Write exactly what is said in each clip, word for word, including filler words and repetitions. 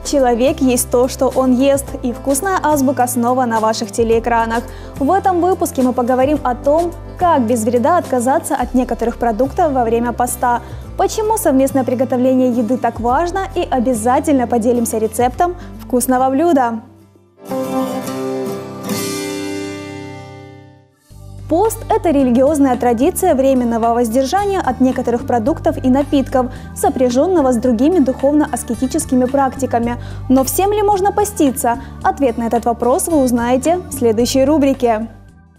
Человек есть то, что он ест, и вкусная азбука снова на ваших телеэкранах. В этом выпуске мы поговорим о том, как без вреда отказаться от некоторых продуктов во время поста, почему совместное приготовление еды так важно, и обязательно поделимся рецептом вкусного блюда. Пост – это религиозная традиция временного воздержания от некоторых продуктов и напитков, сопряженного с другими духовно-аскетическими практиками. Но всем ли можно поститься? Ответ на этот вопрос вы узнаете в следующей рубрике.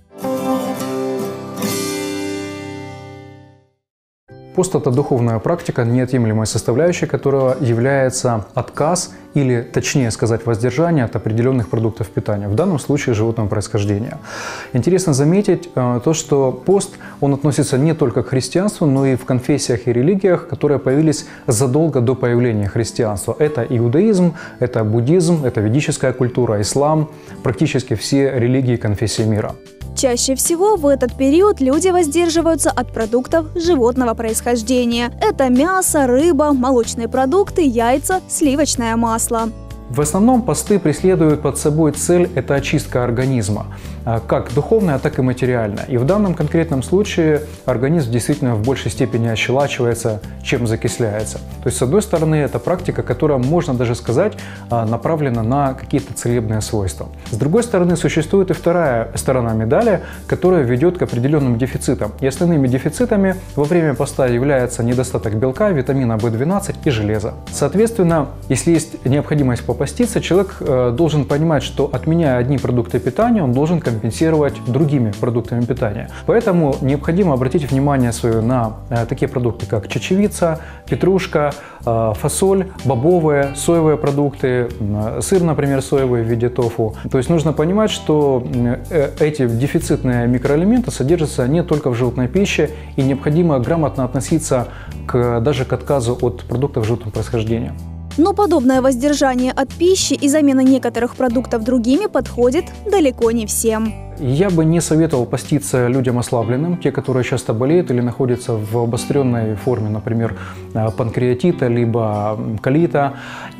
Пост – это духовная практика, неотъемлемой составляющей которого является отказ или, точнее сказать, воздержание от определенных продуктов питания, в данном случае животного происхождения. Интересно заметить э, то, что пост, он относится не только к христианству, но и в конфессиях и религиях, которые появились задолго до появления христианства. Это иудаизм, это буддизм, это ведическая культура, ислам, практически все религии и конфессии мира. Чаще всего в этот период люди воздерживаются от продуктов животного происхождения. Это мясо, рыба, молочные продукты, яйца, сливочное масло. В основном посты преследуют под собой цель – это очистка организма, как духовная, так и материальная. И в данном конкретном случае организм действительно в большей степени ощелачивается, чем закисляется. То есть, с одной стороны, это практика, которая, можно даже сказать, направлена на какие-то целебные свойства. С другой стороны, существует и вторая сторона медали, которая ведет к определенным дефицитам. И основными дефицитами во время поста является недостаток белка, витамина бэ двенадцать и железа. Соответственно, если есть необходимость по поститься, человек э, должен понимать, что, отменяя одни продукты питания, он должен компенсировать другими продуктами питания. Поэтому необходимо обратить внимание свое на э, такие продукты, как чечевица, петрушка, э, фасоль, бобовые, соевые продукты, э, сыр, например, соевый в виде тофу. То есть нужно понимать, что э, эти дефицитные микроэлементы содержатся не только в животной пище, и необходимо грамотно относиться к, даже к отказу от продуктов животного происхождения. Но подобное воздержание от пищи и замена некоторых продуктов другими подходит далеко не всем. Я бы не советовал поститься людям ослабленным, те, которые часто болеют или находятся в обостренной форме, например, панкреатита, либо колита.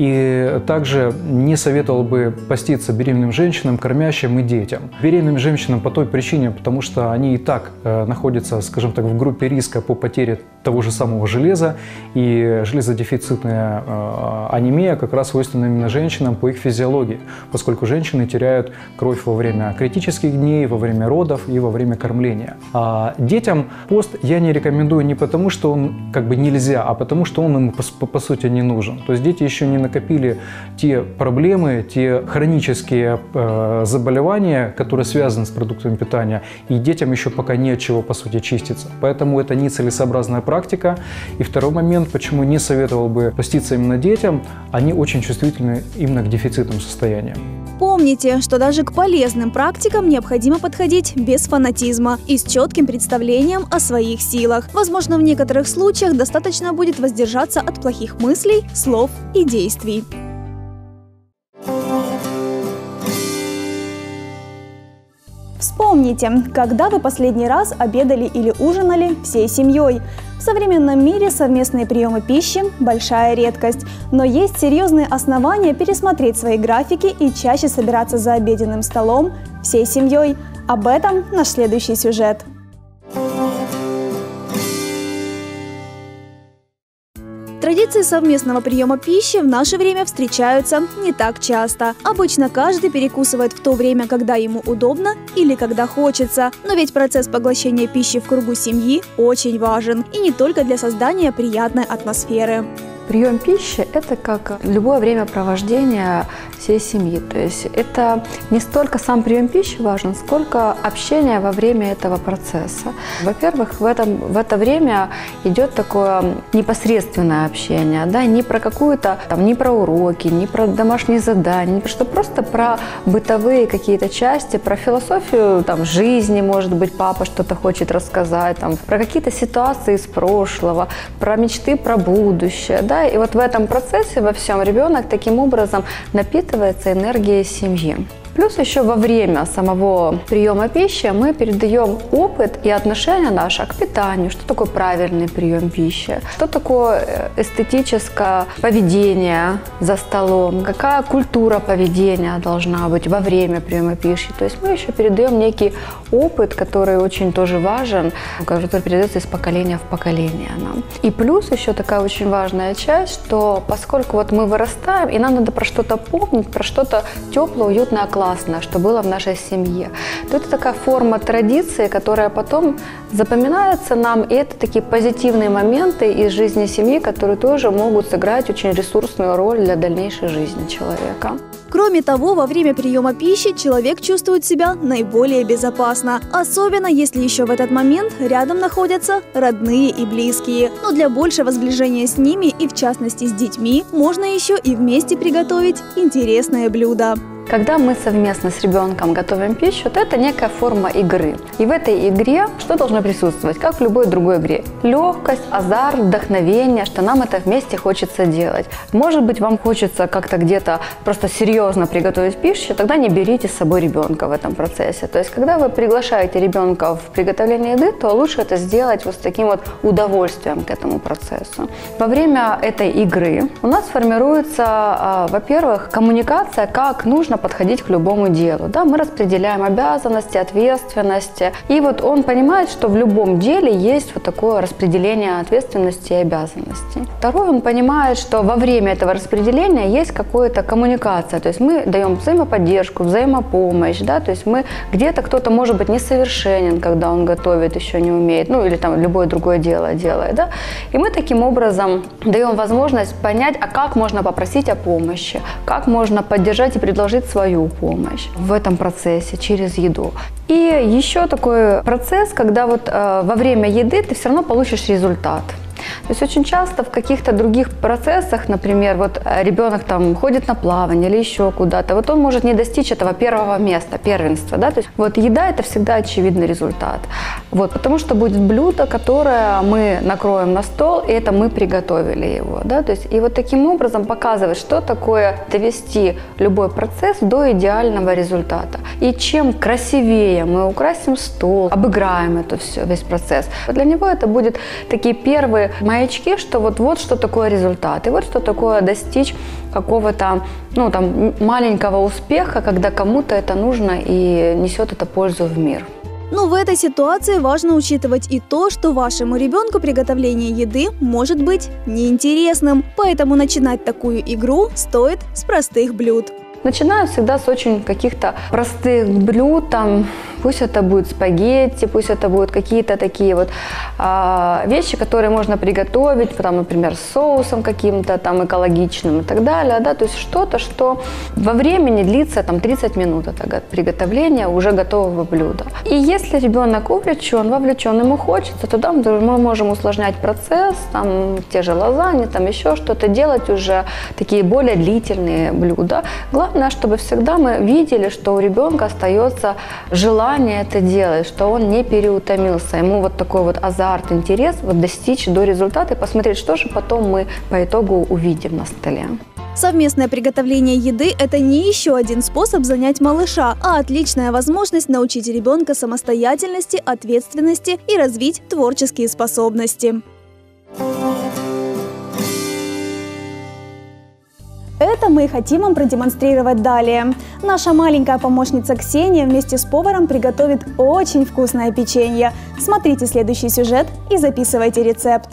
И также не советовал бы поститься беременным женщинам, кормящим и детям. Беременным женщинам по той причине, потому что они и так находятся, скажем так, в группе риска по потере того же самого железа. И железодефицитная анемия как раз свойственна именно женщинам по их физиологии, поскольку женщины теряют кровь во время критических дней, во время родов и во время кормления. А детям пост я не рекомендую не потому, что он как бы нельзя, а потому, что он им по, по сути не нужен. То есть дети еще не накопили те проблемы, те хронические э, заболевания, которые связаны с продуктами питания, и детям еще пока не от чего по сути чиститься. Поэтому это нецелесообразная практика. И второй момент, почему не советовал бы поститься именно детям, они очень чувствительны именно к дефицитным состояниям. Помните, что даже к полезным практикам необходимо подходить без фанатизма и с четким представлением о своих силах. Возможно, в некоторых случаях достаточно будет воздержаться от плохих мыслей, слов и действий. Вспомните, когда вы последний раз обедали или ужинали всей семьей. В современном мире совместные приемы пищи – большая редкость, но есть серьезные основания пересмотреть свои графики и чаще собираться за обеденным столом всей семьей. Об этом наш следующий сюжет. Традиции совместного приема пищи в наше время встречаются не так часто. Обычно каждый перекусывает в то время, когда ему удобно или когда хочется. Но ведь процесс поглощения пищи в кругу семьи очень важен. И не только для создания приятной атмосферы. Прием пищи – это как любое времяпровождение всей семьи. То есть это не столько сам прием пищи важен, сколько общение во время этого процесса. Во-первых, в, этом, в это время идет такое непосредственное общение, да, не про какую-то, там, не про уроки, не про домашние задания, что просто про бытовые какие-то части, про философию там, жизни, может быть, папа что-то хочет рассказать, там, про какие-то ситуации из прошлого, про мечты, про будущее, да. И вот в этом процессе во всем ребенок таким образом напитывается энергией семьи. Плюс еще во время самого приема пищи мы передаем опыт и отношение наше к питанию, что такое правильный прием пищи, что такое эстетическое поведение за столом, какая культура поведения должна быть во время приема пищи. То есть мы еще передаем некий опыт, который очень тоже важен, который передается из поколения в поколение нам. И плюс еще такая очень важная часть, что поскольку вот мы вырастаем, и нам надо про что-то помнить, про что-то теплое, уютное, классное, что было в нашей семье, то это такая форма традиции, которая потом запоминается нам, и это такие позитивные моменты из жизни семьи, которые тоже могут сыграть очень ресурсную роль для дальнейшей жизни человека. Кроме того, во время приема пищи человек чувствует себя наиболее безопасно, особенно если еще в этот момент рядом находятся родные и близкие. Но для большего сближения с ними и в частности с детьми можно еще и вместе приготовить интересное блюдо. Когда мы совместно с ребенком готовим пищу, то это некая форма игры. И в этой игре что должно присутствовать, как в любой другой игре? Легкость, азарт, вдохновение, что нам это вместе хочется делать. Может быть, вам хочется как-то где-то просто серьезно приготовить пищу, тогда не берите с собой ребенка в этом процессе. То есть, когда вы приглашаете ребенка в приготовление еды, то лучше это сделать вот с таким вот удовольствием к этому процессу. Во время этой игры у нас формируется, во-первых, коммуникация, как нужно подходить к любому делу. Да? Мы распределяем обязанности, ответственности. И вот он понимает, что в любом деле есть вот такое распределение ответственности и обязанностей. Второе, он понимает, что во время этого распределения есть какая-то коммуникация. То есть мы даем взаимоподдержку, взаимопомощь. Да? То есть мы где-то кто-то может быть несовершенен, когда он готовит, еще не умеет. Ну или там любое другое дело делает. Да? И мы таким образом даем возможность понять, а как можно попросить о помощи, как можно поддержать и предложить свою помощь в этом процессе через еду. И еще такой процесс, когда вот э, во время еды ты все равно получишь результат. То есть очень часто в каких-то других процессах, например, вот ребенок там ходит на плавание или еще куда-то, вот он может не достичь этого первого места, первенства, да, то есть вот еда – это всегда очевидный результат, вот, потому что будет блюдо, которое мы накроем на стол, и это мы приготовили его, да, то есть и вот таким образом показывать, что такое довести любой процесс до идеального результата. И чем красивее мы украсим стол, обыграем это все, весь процесс, для него это будет такие первые маячки, что вот, вот что такое результат, и вот что такое достичь какого-то, ну, там, маленького успеха, когда кому-то это нужно и несет это пользу в мир. Но в этой ситуации важно учитывать и то, что вашему ребенку приготовление еды может быть неинтересным, поэтому начинать такую игру стоит с простых блюд. Начинаю всегда с очень каких-то простых блюд, там, пусть это будет спагетти, пусть это будут какие-то такие вот а, вещи, которые можно приготовить, там, например, с соусом каким-то там экологичным и так далее, да, то есть что-то, что во времени длится там тридцать минут это приготовления уже готового блюда. И если ребенок увлечен, вовлечен, ему хочется, то мы можем усложнять процесс, там, те же лазаньи, там еще что-то, делать уже такие более длительные блюда. Главное, чтобы всегда мы видели, что у ребенка остается желание это делать, что он не переутомился. Ему вот такой вот азарт, интерес вот достичь до результата и посмотреть, что же потом мы по итогу увидим на столе. Совместное приготовление еды – это не еще один способ занять малыша, а отличная возможность научить ребенка самостоятельности, ответственности и развить творческие способности. Это мы хотим вам продемонстрировать далее. Наша маленькая помощница Ксения вместе с поваром приготовит очень вкусное печенье. Смотрите следующий сюжет и записывайте рецепт.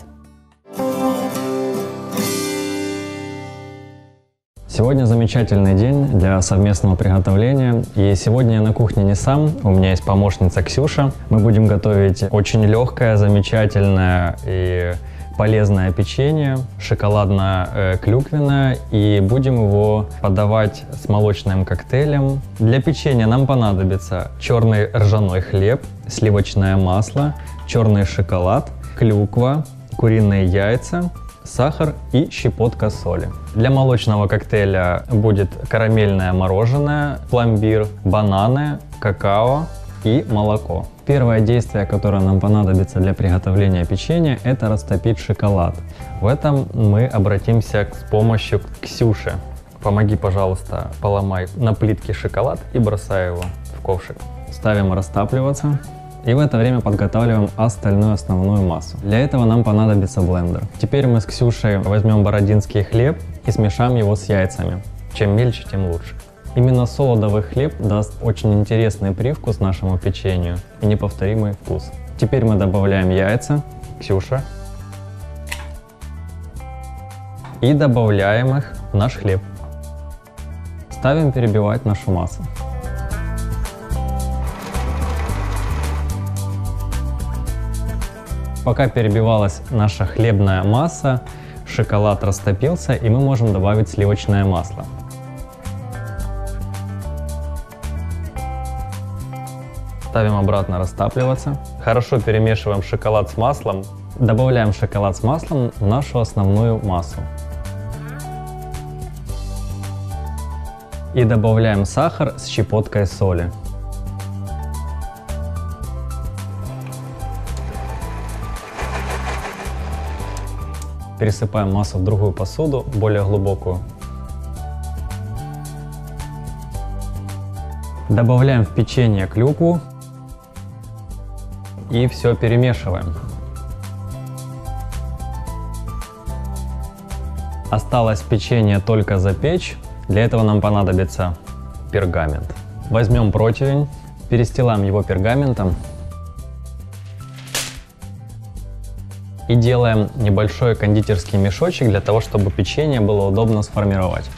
Сегодня замечательный день для совместного приготовления. И сегодня я на кухне не сам, у меня есть помощница Ксюша. Мы будем готовить очень легкое, замечательное и полезное печенье, шоколадно-клюквенное, и будем его подавать с молочным коктейлем. Для печенья нам понадобится черный ржаной хлеб, сливочное масло, черный шоколад, клюква, куриные яйца, сахар и щепотка соли. Для молочного коктейля будет карамельное мороженое, пломбир, бананы, какао и молоко. Первое действие, которое нам понадобится для приготовления печенья, это растопить шоколад. В этом мы обратимся с помощью к Ксюше. Помоги, пожалуйста, поломай на плитке шоколад и бросай его в ковшик. Ставим растапливаться. И в это время подготавливаем остальную основную массу. Для этого нам понадобится блендер. Теперь мы с Ксюшей возьмем бородинский хлеб и смешаем его с яйцами. Чем мельче, тем лучше. Именно солодовый хлеб даст очень интересный привкус нашему печенью и неповторимый вкус. Теперь мы добавляем яйца. Ксюша. И добавляем их в наш хлеб. Ставим перебивать нашу массу. Пока перебивалась наша хлебная масса, шоколад растопился, и мы можем добавить сливочное масло. Ставим обратно растапливаться. Хорошо перемешиваем шоколад с маслом. Добавляем шоколад с маслом в нашу основную массу. И добавляем сахар с щепоткой соли. Пересыпаем массу в другую посуду, более глубокую. Добавляем в печенье клюкву и все перемешиваем. Осталось печенье только запечь. Для этого нам понадобится пергамент. Возьмем противень, перестилаем его пергаментом и делаем небольшой кондитерский мешочек для того, чтобы печенье было удобно сформировать.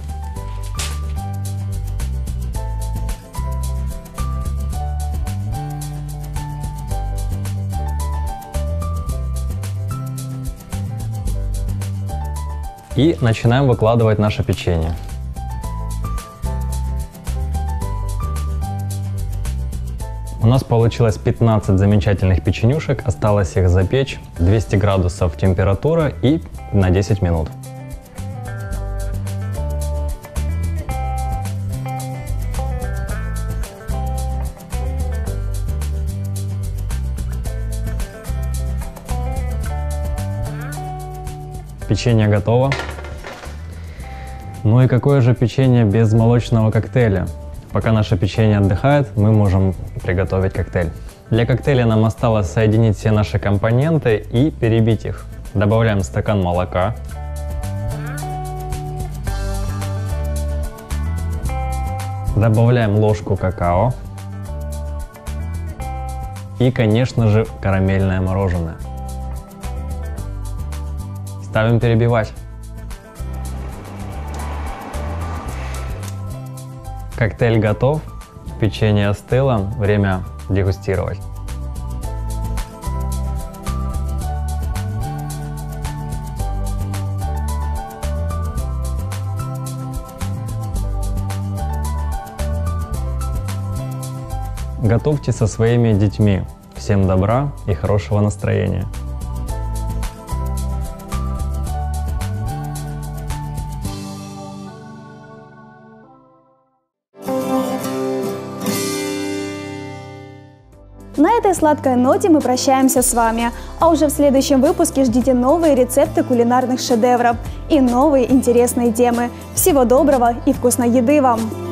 И начинаем выкладывать наше печенье. У нас получилось пятнадцать замечательных печенюшек, осталось их запечь, двести градусов температура и на десять минут. Печенье готово. Ну и какое же печенье без молочного коктейля? Пока наше печенье отдыхает, мы можем приготовить коктейль. Для коктейля нам осталось соединить все наши компоненты и перебить их. Добавляем стакан молока. Добавляем ложку какао. И, конечно же, карамельное мороженое. Ставим перебивать. Коктейль готов, печенье остыло, время дегустировать. Готовьте со своими детьми. Всем добра и хорошего настроения. На этой сладкой ноте мы прощаемся с вами, а уже в следующем выпуске ждите новые рецепты кулинарных шедевров и новые интересные темы. Всего доброго и вкусной еды вам!